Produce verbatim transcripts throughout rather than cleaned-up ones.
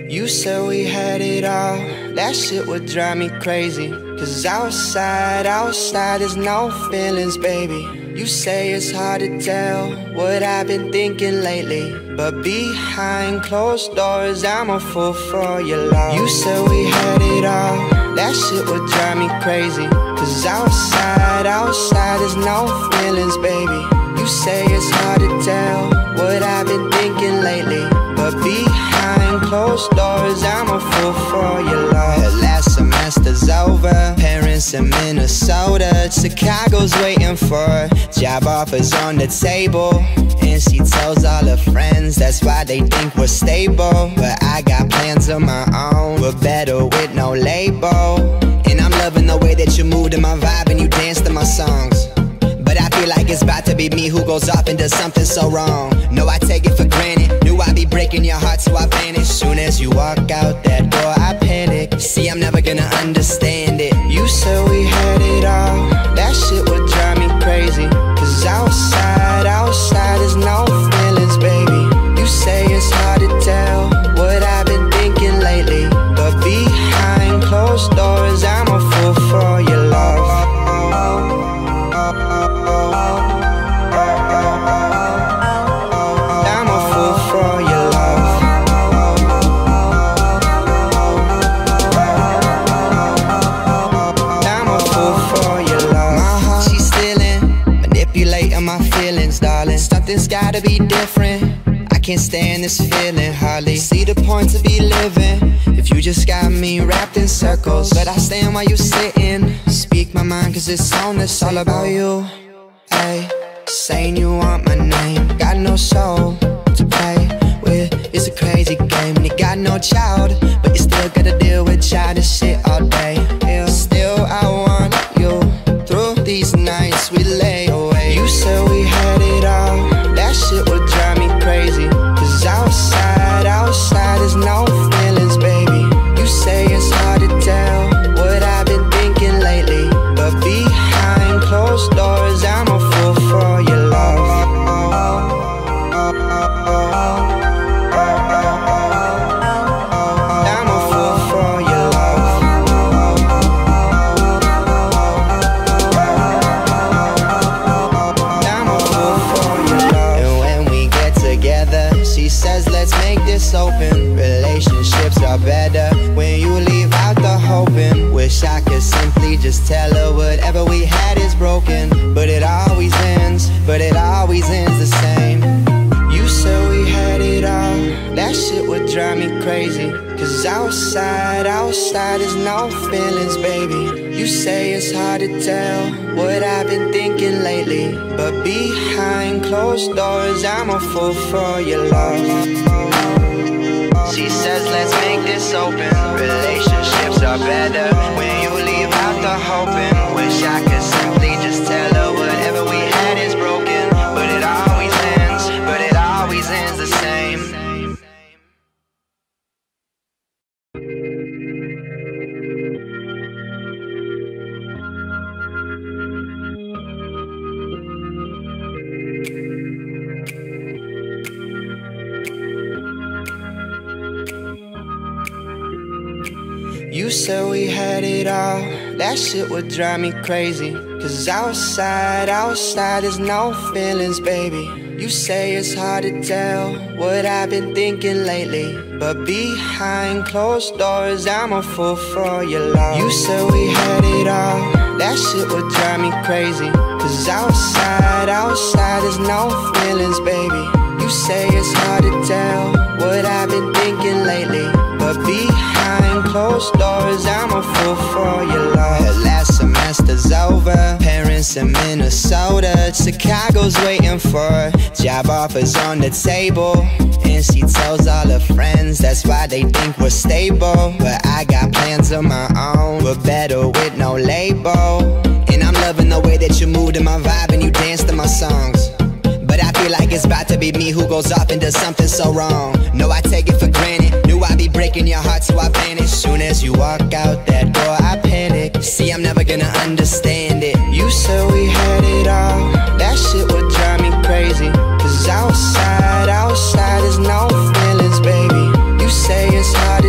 You said we had it all, that shit would drive me crazy. Cause outside, outside there's no feelings, baby. You say it's hard to tell what I've been thinking lately, but behind closed doors I'm a fool for your love. You said we had it all, that shit would drive me crazy. Cause outside, outside there's no feelings, baby. You say it's hard to tell what I've been thinking lately, but behind closed doors I'm a fool for your love. Last semester's over, parents in Minnesota, Chicago's waiting for job offers on the table, and she tells all her friends that's why they think we're stable. But I got plans of my own, we're better with no label. And I'm loving the way that you move to my vibe and you dance to my songs, but I feel like it's about to be me who goes off and does something so wrong. No, I take it for granted, knew I'd be breaking your heart, so I vanish. Soon as you walk out that door I panic. See, I'm never gonna understand it. You said we had it all, that shit would drive me crazy. Cause outside, outside there's no feelings, baby. You say it's hard to tell what I've been thinking lately, but behind closed doors I'm a fool for your love. I'm a fool for your love. I'm a fool for your love. My heart, she's stealing, manipulating my feelings, darling. Something's gotta be different, I can't stand this feeling hardly. See the point to be living if you just got me wrapped in circles. But I stand while you sitting, speak my mind cause it's on, it's all about you. Ay, saying you want my name, got no soul to play with. It's a crazy game and you got no child, but you still gotta deal with childish shit all day. Yeah, still I want you through these nights we lay away. You said we had it all, that shit would drive me crazy. Cause outside, outside there's no feelings, baby. You say it's hard to tell what I've been thinking lately, but behind closed doors I'm a fool for your love. I'm a fool for your love. I'm a fool for your love. And when we get together, she says let's make this open. Relationships are better when you leave out the hoping. Wish I could simply just tell her whatever we had is broken, but it always ends, but it always ends the same. You said we had it all, that shit would drive me crazy. Cause outside, outside there's no feelings, baby. You say it's hard to tell what I've been thinking lately, but behind closed doors I'm a fool for your love. She says let's make this open. Relationships are better when you leave out the hoping. Wish I could simply just tell her whatever we had is broken, but it always ends, but it always ends the same. You said we had it all, that shit would drive me crazy. Cause outside, outside there's no feelings, baby. You say it's hard to tell what I've been thinking lately, but behind closed doors I'm a fool for your love. You said we had it all, that shit would drive me crazy. Cause outside, outside there's no feelings, baby. You say it's hard to tell what I've been thinking lately, but behind closed doors I'm a fool for your love. Last semester's over, parents in Minnesota, Chicago's waiting for job offers on the table, and she tells all her friends that's why they think we're stable. But I got plans of my own, we're better with no label. And I'm loving the way that you move to my vibe and you dance to my songs, but I feel like it's about to be me who goes off and does something so wrong. No, I take it for granted, knew I'd be breaking your heart, so I vanish. Soon as you walk out that door I panic. See, I'm never gonna understand it. You said we had it all, that shit would drive me crazy. Cause outside, outside there's no feelings, baby. You say it's hard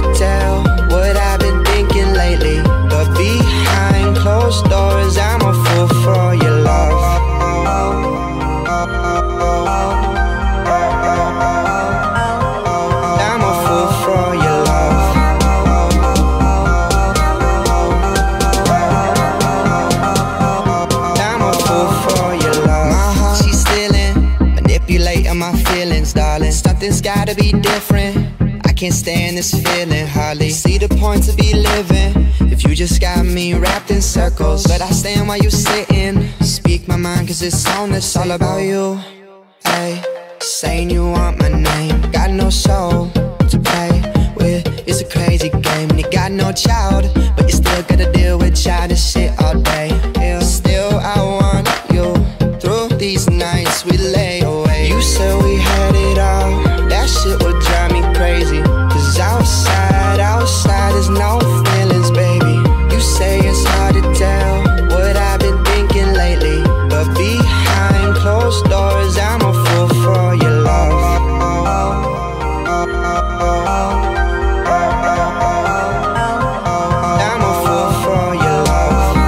something's gotta be different. I can't stand this feeling, hardly see the point to be living if you just got me wrapped in circles. But I stand while you sitting, speak my mind cause this song that's all about you. Ay, saying you want my name, got no soul to play with. It's a crazy game and you got no child, but you still gotta deal with childish shit all day. Yeah. Still I want you through these nights we lay away. You said we had it all, that shit would drive me crazy. Cause outside, outside there's no feelings, baby. You say it's hard to tell what I've been thinking lately, but behind closed doors I'm a fool for your love. I'm a fool for your love.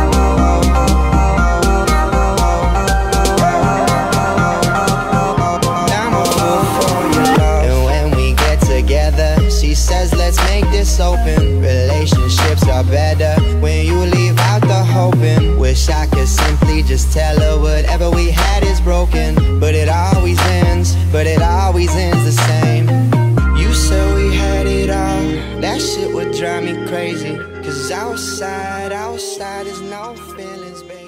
I'm a fool for your love. And when we get together, she says let's make this open. Relationships are better when you leave out the hoping. Wish I could simply just tell her whatever we had is broken, but it always ends, but it always ends the same. You said we had it all, that shit would drive me crazy. Cause outside, outside there's no feelings, baby.